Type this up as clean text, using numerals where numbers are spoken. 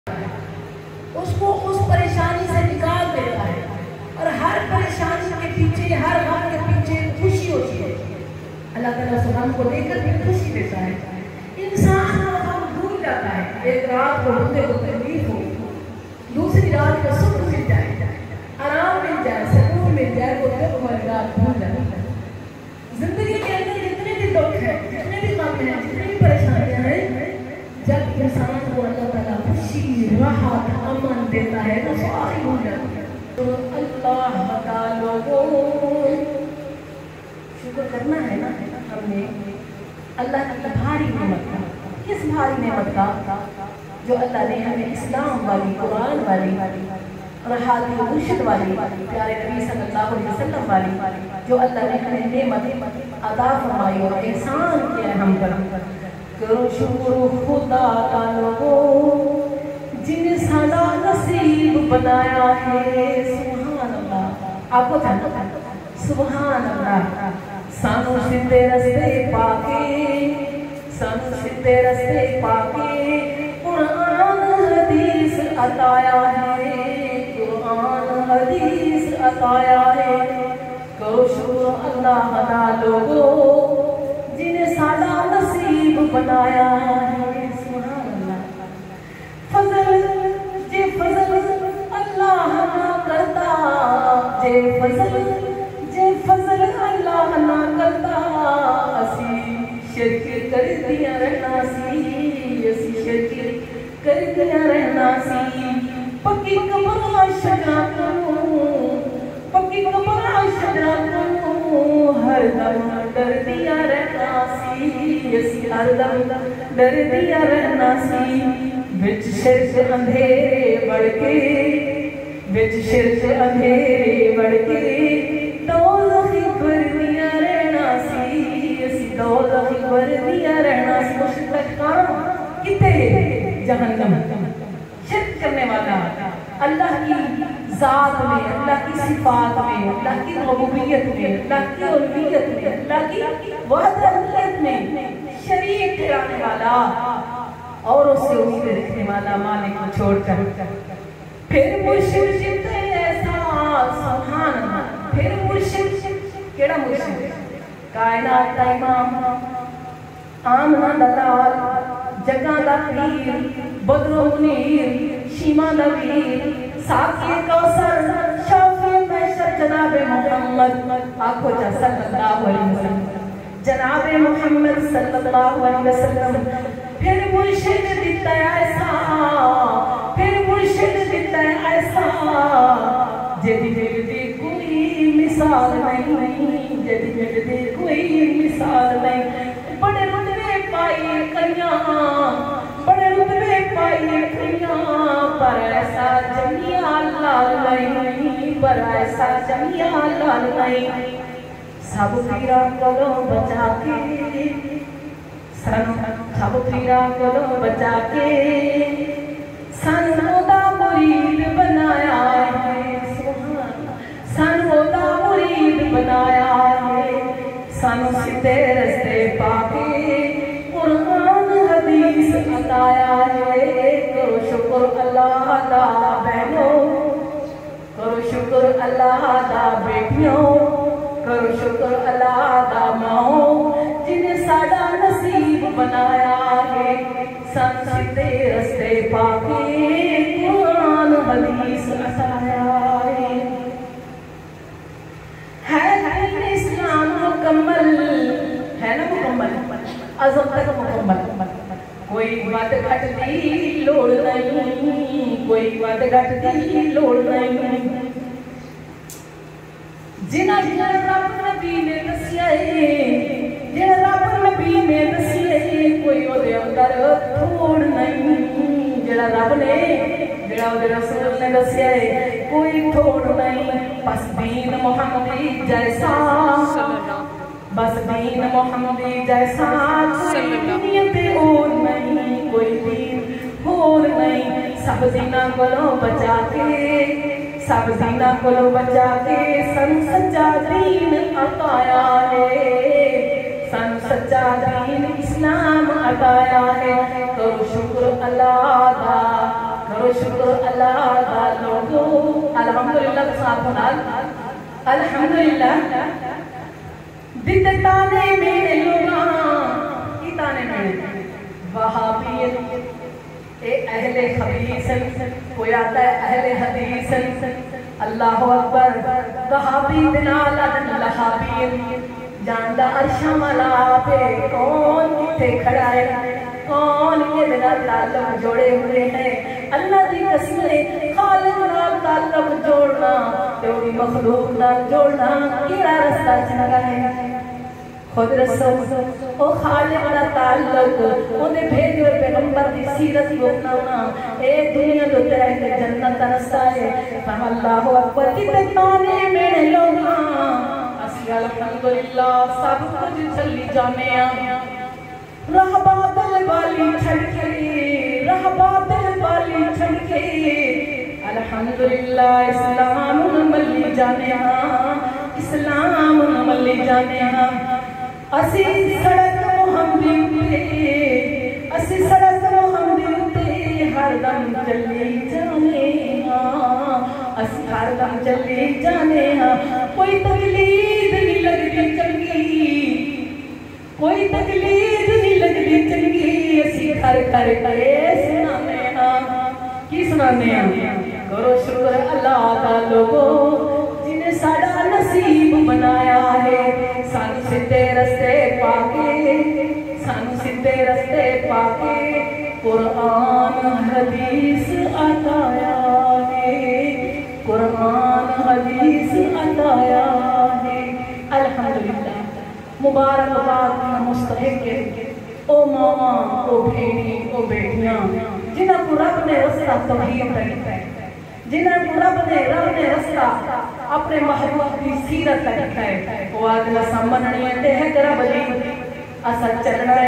उसको उस परेशानी से निकाल देता है। और हर परेशानी के पीछे, हर गम के पीछे खुशी होती है। अल्लाह ताला उस गम को देकर भी खुशी देता है। इंसान हम भूल जाता है। एक रात को बंदे को तकलीफ हो, दूसरी रात को सुख मिल जाए, आराम मिल जाए, सुकून मिल जाए, वो दुख वाली रात भूल जाता है। जिंदगी के अंदर जितने भी दुख है, जितने भी गम है, जितनी भी परेशानियां हैं, जब इंसान को अल्लाह ताला खुशी, राहत, अमन देता है तो सारी भूल जाती है। तो अल्लाह ताला को शुक्र करना है ना हमने अल्लाह की भारी नेमत का। किस भारी नेमत का? जो अल्लाह ने हमें इस्लाम वाली, कुरान वाली और हादी मुर्शिद वाली, प्यारे नबी सल्लल्लाहु अलैहि वसल्लम वाली, जो अल्लाह ने हमें नेमत अता फरमाई और एहसान किया है हम पर। करो शुक्र खुदा का लोगों जिन्हें सादा नसीब बनाया है। सुभान अल्लाह। आपको जानना सुभान अल्लाह। सानू सीधे रस्ते पाके, सानू सीधे रस्ते पाके कुरान हदीस अताया है, कुरान हदीस अताया है। करो शुक्र अल्लाह का लोगों जिन्हें सादा नसीब बनाया है। सुभान अल्लाह। फजल जे फजल अल्लाह ना करता, जे फजल अल्लाह ना करता, असी शिरक कर दिया रहना सी, असी शिरक कर दिया रहना सी। पक्की कब्र शजरा पक्की कब्र शजरा हर दम डर दिया रहना सी, असी हर दम डर दिया रहना सी। विच शिरक अंधेरे बढ़ के, विच शिरक अंधेरे बढ़ के दौलत भर दिया रहना सी, असी दौलत भर दिया रहना सी। मुश्किल काम कितने? जहन्नम। शिरक करने वाला अल्लाह की जात में, अल्लाह की सिफात में, अल्लाह की रबूबियत में, अल्लाह की उलूहियत में, अल्लाह की वहदानियत में शरीक ठहराने वाला और उससे उम्मीद रखने वाला मालिक को छोड़कर फिर मुर्शिद ऐसा। सुभान अल्लाह। फिर मुर्शिद केड़ा मुर्शिद? कायनात दा इमाम, आमना दा लाल, जगां दा पीर, बदरो मुनीर, शीमा दा वीर, साकी कौसर, शाफी महशर जनाबे मोहम्मद। आखो जा सल्लल्लाहु अलैहि वसल्लम, जनाबे मोहम्मद सल्लल्लाहु अलैहि वसल्लम। फिर मुर्शिद दिता ऐसा, फिर मुर्शिद दिता ऐसा, जदी जदी कोई मिसाल नहीं, जदी जदी कोई मिसाल नहीं। बड़े रुतबे पाए कन्या, बड़े रुतबे पाए कन्या, पर ऐसा जमिया लाल नहीं, पर ऐसा जमिया लाल नहीं। सब पीरा को बचा के, सब पीरा को बचा के सानू दा मुरीद बनाया है। सानू दा मुरीद बनाया है। सानू सीधे रस्ते पाके कुरान हदीस अताया है। करो शुक्र अल्लाह दा बहनों, करो शुक्र अल्लाह दा बेटियों, करो शुक्र अल्लाह दा माओ जिन्हें सादा नसीब बनाया है। सानू सीधे रस्ते पाके कुरान हदीस अताया है। इस्लाम मुकम्मल है ना, मुकम्मल अज़म तक मुकम्मल। कोई वध घट दी लोड़ नहीं, कोई वध घट दी लोड़ नहीं। जिन्ना जिन्ना रब नबी ने दसिया है, जिन्ना रब नबी ने दसिया है, कोई ओदे अंदर थोड़ नहीं। जिहड़ा रब ने, जिहड़ा ओदे रसूल ने दसिया है, कोई थोड़ नहीं। बस दीन मुहम्मदी जैसा, बस दीन मुहम्मदी जैसा दुनिया ते और नहीं, कोई दीन और नहीं। सब दीना कोलों बचा के, सब दीना कोलों बचा के सन सच्चा दीन अताया है। सन सच्चा दीन इस्लाम अताया है। करो शुक्र अल्लाह दा, शुक्र अल्लाह दा लोगो अल्हम्दुलिल्लाह साहब अल्हम्दुलिल्लाह दिते ताने मेरे लोगा की ताने मेरे वहाबियत ए अहले खबीस कोई आता है अहले हदीस अल्लाह अकबर वहाबी बिनाल लहाबी जानदा अर्शा वाला पे कौन किथे खड़ा है कौन के बिना ताल्लुक जोड़े हुए हैं अल्लाह की कसम खालिक नाल ताल्लुक जोड़ना ते ओदी मखलूक नाल जोड़ना केड़ा रास्ता चंगा है खुद रसूल ओ खालिक दा ताल्लुक ओदे भेजे हुए पैगंबर दी सीरत को अपनाना ए दुनिया दे उत्ते रह के जन्नत दा रास्ता है अल्लाहु अकबर किते ताने मेरे लोगा असली अल्हम्दुलिल्लाह सब कुछ चली जाने आ राह बादल वाली छड़के राह बादल वाली छड़के अल्हम्दुलिल्लाह इस्लाम मल्ली जाने हां इस्लाम मल्ली जाने हां असी सड़क मोहम्मदी असी सड़क मोहम्मदी हरदम चली जाने हां असी हरदम चली जाने हां कोई तकलीफ नहीं लगती चंगी कोई तकलीफ नहीं लगती चंगी असी घर घर करे सुनाने हां की सुनाने हां करो शुक्र अल्लाह दा लोगो जिन्हें साडा नसीब बनाया है सानू सीधे रस्ते पाके सानू सीधे रस्ते पाके कुरान हदीस अताया है कुरान हदीस अताया है अल्हम्दुलिल्लाह मुबारकबाद मुस्तहिक ओ मामा ओ भेड़ी ओ बेटियां जिन्हां को रब ने रास्ता तौहीद दा दिता है जिन्हां को रब ने रास्ता अपने महबूब की सीरत दा दिता है वो आज ना समझनी है ते है रब दी असा चलना